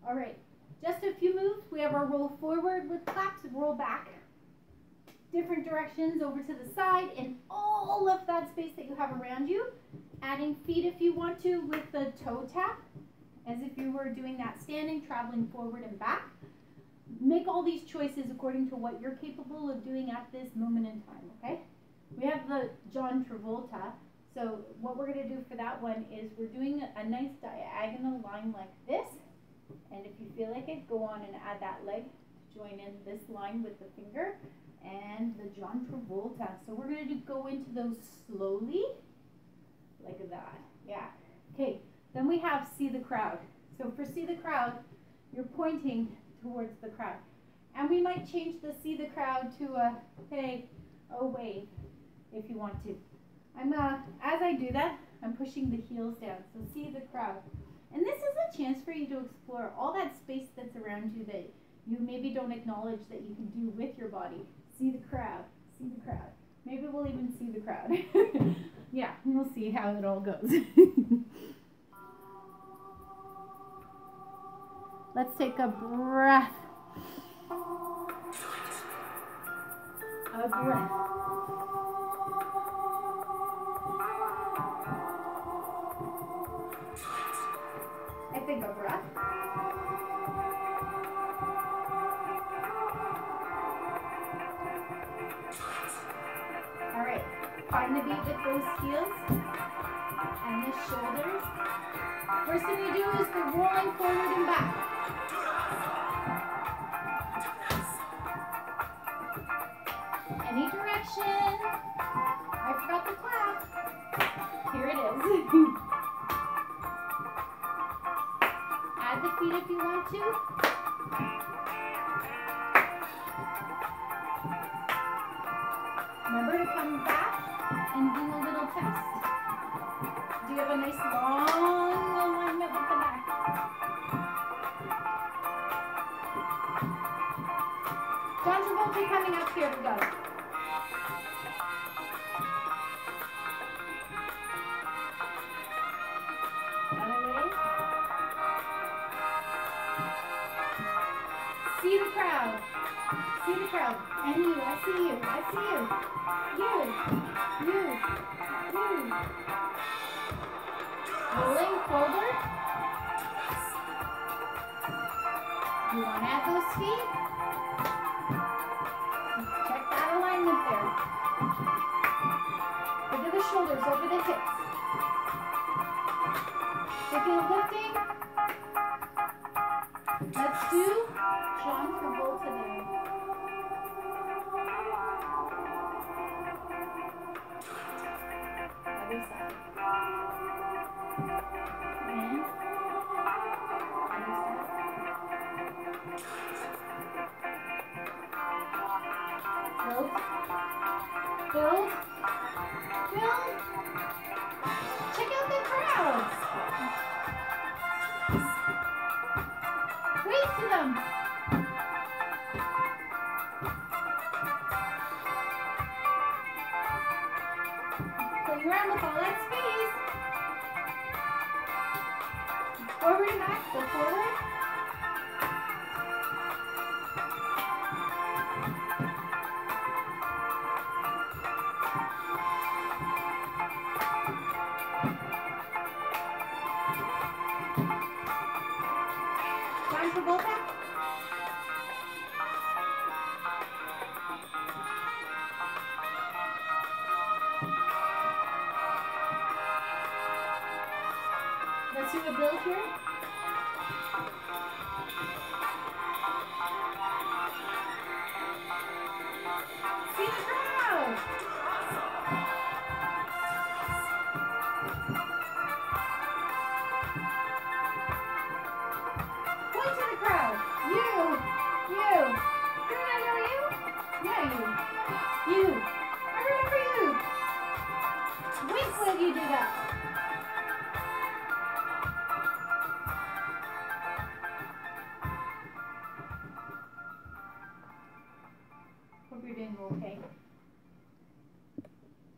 All right, just a few moves. We have our roll forward with claps, roll back. Different directions over to the side, and all of that space that you have around you. Adding feet if you want to with the toe tap, as if you were doing that standing, traveling forward and back. Make all these choices according to what you're capable of doing at this moment in time, okay? We have the John Travolta. So what we're going to do for that one is we're doing a nice diagonal line like this. And if you feel like it, go on and add that leg to join in this line with the finger and the John Travolta. So we're going to go into those slowly, like that. Yeah. Okay. Then we have See the Crowd. So for See the Crowd, you're pointing towards the crowd. And we might change the See the Crowd to a, hey, oh, wave, if you want to. As I do that, I'm pushing the heels down. So See the Crowd. And this is a chance for you to explore all that space that's around you that you maybe don't acknowledge that you can do with your body. See the crowd. See the crowd. Maybe we'll even see the crowd. Yeah, we'll see how it all goes. Let's take a breath. A breath. I think a breath. All right, find the beat with those heels and the shoulders. First thing you do is the rolling forward and back. Any direction. I forgot the clap. Here it is. Add the feet if you want to. Remember to come back and do a little test. Do you have a nice long alignment with the back? John Travolta coming up here, we go. See the crowd. See the crowd. And you. I see you. I see you. You. Rolling forward. You want to add those feet? Check that alignment there. Look at the shoulders over the hips. Thinking of lifting. Let's do John Travolta there. Other side. And other side. Build. Build. Build. Check out the crowds. Wave to them. Playing around with all that space. Forward and back, go forward. John Travolta. Let's do a build here. See the crowd. Point to the crowd. You. Don't I know you? Yeah, you. I remember you. Wink when you do that.